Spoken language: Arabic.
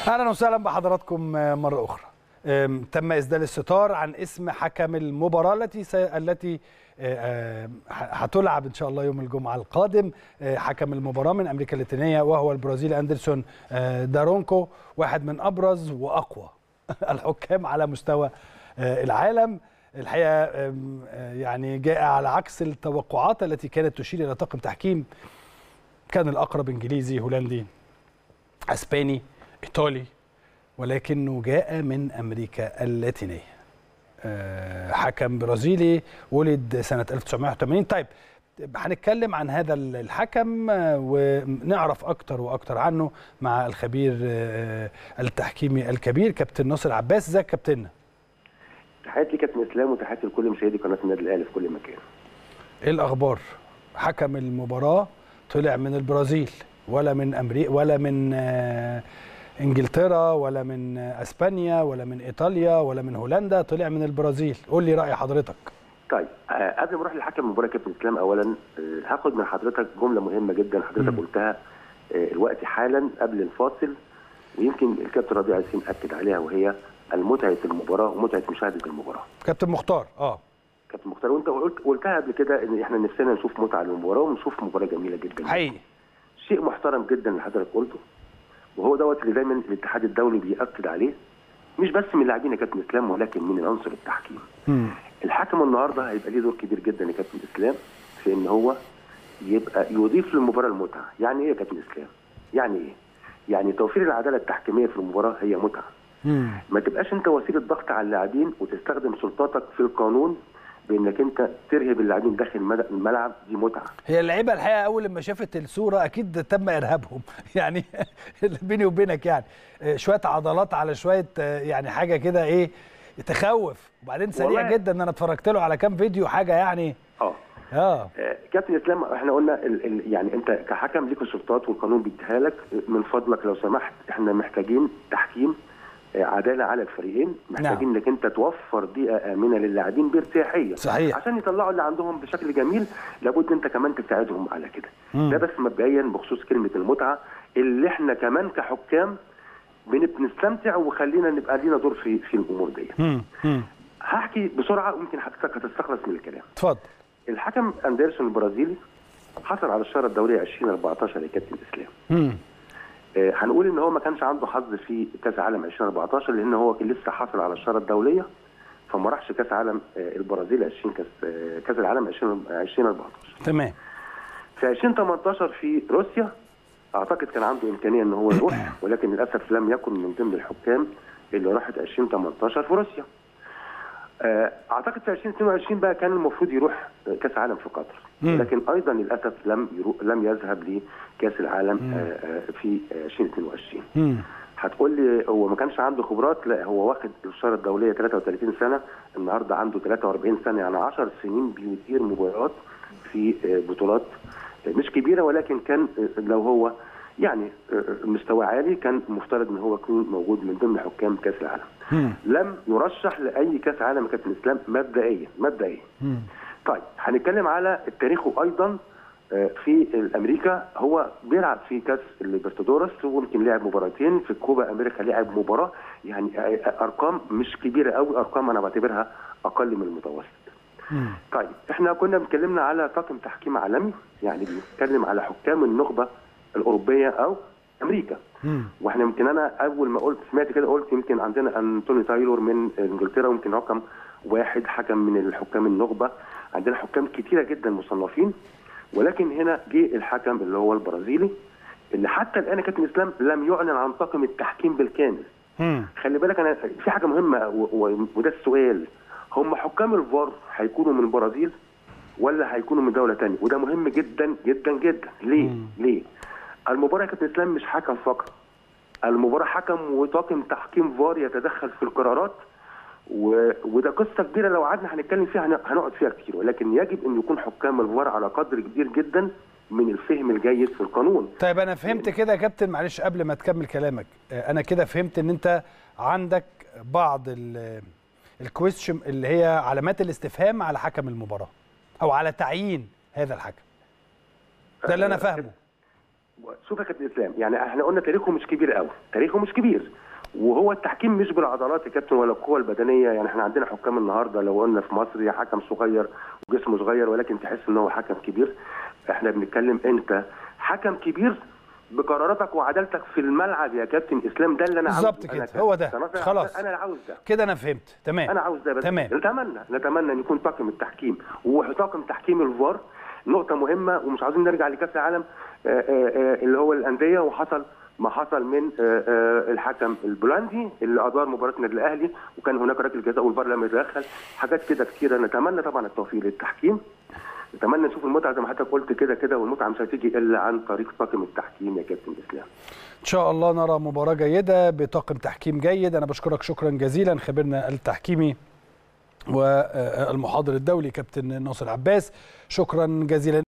اهلا وسهلا بحضراتكم مره اخرى. تم اسدال الستار عن اسم حكم المباراه التي هتلعب ان شاء الله يوم الجمعه القادم. حكم المباراه من امريكا اللاتينيه وهو البرازيلي اندرسون دارونكو، واحد من ابرز واقوى الحكام على مستوى العالم. الحقيقه يعني جاء على عكس التوقعات التي كانت تشير الى طاقم تحكيم كان الاقرب انجليزي، هولندي، اسباني، ايطالي، ولكنه جاء من امريكا اللاتينيه. حكم برازيلي ولد سنه 1980. طيب هنتكلم عن هذا الحكم ونعرف اكتر واكتر عنه مع الخبير التحكيمي الكبير كابتن ناصر عباس. ازيك كابتننا؟ تحياتي كابتن اسلام وتحياتي لكل مشاهدي قناه النادي الاهلي في كل مكان. ايه الاخبار؟ حكم المباراه طلع من البرازيل ولا من امريكا ولا من انجلترا ولا من اسبانيا ولا من ايطاليا ولا من هولندا، طلع من البرازيل. قول لي راي حضرتك. طيب قبل ما اروح لحكم المباراه كابتن اسلام، اولا هاخد من حضرتك جمله مهمه جدا حضرتك قلتها الوقت حالا قبل الفاصل، ويمكن الكابتن ربيع ياسين اكد عليها، وهي المتعه المباراه ومتعه مشاهده المباراه. كابتن مختار كابتن مختار، وانت قلتها قبل كده ان احنا نفسنا نشوف متعه للمباراه ونشوف مباراه جميله جدا حقيقي. شيء محترم جدا اللي حضرتك قلته، وهو دوت اللي دايما الاتحاد الدولي بيأكد عليه، مش بس من اللاعبين يا كابتن اسلام ولكن من العنصر التحكيم. الحكم النهارده هيبقى ليه دور كبير جدا يا كابتن اسلام في ان هو يبقى يضيف للمباراه المتعه. يعني ايه يا كابتن اسلام؟ يعني ايه؟ يعني توفير العداله التحكيميه في المباراه هي متعه. ما تبقاش انت وسيله ضغط على اللاعبين وتستخدم سلطاتك في القانون بانك انت ترهب اللاعبين داخل الملعب، دي متعه. هي اللعيبه الحقيقه اول لما شافت الصوره اكيد تم ارهابهم يعني بيني وبينك يعني شويه عضلات على شويه يعني حاجه كده ايه تخوف، وبعدين سريع جدا ان انا اتفرجت له على كام فيديو حاجه يعني كابتن اسلام، احنا قلنا يعني انت كحكم ليك السلطات والقانون بيديها لك. من فضلك لو سمحت احنا محتاجين تحكيم عداله على الفريقين، محتاجين انك انت توفر بيئه امنه للاعبين بارتياحيه صحيح عشان يطلعوا اللي عندهم بشكل جميل. لابد انت كمان تساعدهم على كده. ده بس مبدئيا بخصوص كلمه المتعه اللي احنا كمان كحكام بنستمتع، وخلينا نبقى لينا دور في الامور دي. هحكي بسرعه ويمكن حضرتك هتستخلص من الكلام. اتفضل. الحكم اندرسون البرازيلي حصل على الشاره الدوليه 2014 يا كابتن اسلام. هنقول ان هو ما كانش عنده حظ في كاس عالم 2014 لان هو كان لسه حاصل على الشاره الدوليه، فما راحش كاس عالم البرازيل كاس العالم 2014. تمام. في 2018 في روسيا اعتقد كان عنده امكانيه ان هو يروح، ولكن للاسف لم يكن من ضمن الحكام اللي راحت 2018 في روسيا. اعتقد في 2022 بقى كان المفروض يروح كاس عالم في قطر، لكن ايضا للاسف لم يذهب لكاس العالم في 2022. هتقول لي هو ما كانش عنده خبرات؟ لا، هو واخد الشاره الدوليه 33 سنه، النهارده عنده 43 سنه، يعني 10 سنين بيدير مباريات في بطولات مش كبيره، ولكن كان لو هو يعني مستوى عالي كان مفترض ان هو يكون موجود من ضمن حكام كاس العالم. لم يرشح لاي كاس عالم يا كابتن اسلام مبدئيا. طيب هنتكلم على تاريخه ايضا في امريكا. هو بيلعب في كاس الليبرتادورس ويمكن لعب مباراتين في كوبا امريكا، لعب مباراه، يعني ارقام مش كبيره قوي، ارقام انا بعتبرها اقل من المتوسط. طيب احنا كنا بنتكلمنا على طاقم تحكيم عالمي، يعني بنتكلم على حكام النخبه الاوروبيه او امريكا. واحنا يمكن انا اول ما سمعت كده قلت يمكن عندنا انتوني تايلور من انجلترا، ويمكن رقم واحد حكم من الحكام النخبه. عندنا حكام كتيره جدا مصنفين، ولكن هنا جه الحكم اللي هو البرازيلي اللي حتى الان كابتن اسلام لم يعلن عن طاقم التحكيم بالكامل. خلي بالك انا في حاجه مهمه وده السؤال، هم حكام الفار هيكونوا من البرازيل ولا هيكونوا من دوله ثانيه؟ وده مهم جدا جدا جدا. ليه؟ المباراه يا كابتن اسلام مش حكم فقط، المباراه حكم وطاقم تحكيم فار يتدخل في القرارات، وده قصه كبيره لو قعدنا هنتكلم فيها هنقعد فيها كتير، ولكن يجب ان يكون حكام الفار على قدر كبير جدا من الفهم الجيد في القانون. طيب انا فهمت كده يا كابتن، معلش قبل ما تكمل كلامك، انا كده فهمت ان انت عندك بعض الكويستشن اللي هي علامات الاستفهام على حكم المباراه او على تعيين هذا الحكم. ده اللي انا فاهمه. شوف يا كابتن اسلام، يعني احنا قلنا تاريخه مش كبير قوي، تاريخه مش كبير، وهو التحكيم مش بالعضلات يا كابتن ولا القوه البدنيه. يعني احنا عندنا حكام النهارده لو قلنا في مصر حكم صغير وجسمه صغير ولكن تحس ان هو حكم كبير. احنا بنتكلم انت حكم كبير بقراراتك وعدالتك في الملعب يا كابتن اسلام، ده اللي انا عاوزه. بالظبط كده، هو ده خلاص، انا عاوز ده كده، انا فهمت. تمام، انا عاوز ده بس. تمام. نتمنى ان يكون طاقم التحكيم وطاقم تحكيم الفار نقطه مهمه، ومش عاوزين نرجع لكاس العالم اللي هو الانديه وحصل ما حصل من الحكم البولندي اللي ادار مباراه النادي الاهلي وكان هناك ركله جزاء والفار لم يتدخل، حاجات كده كتيره. نتمنى طبعا التوفيق للتحكيم، نتمنى نشوف المتعه زي ما حضرتك قلت كده، والمتعه مش هتيجي الا عن طريق طاقم التحكيم يا كابتن اسلام. ان شاء الله نرى مباراه جيده بطاقم تحكيم جيد. انا بشكرك شكرا جزيلا خبيرنا التحكيمي والمحاضر الدولي كابتن ناصر عباس، شكرا جزيلا.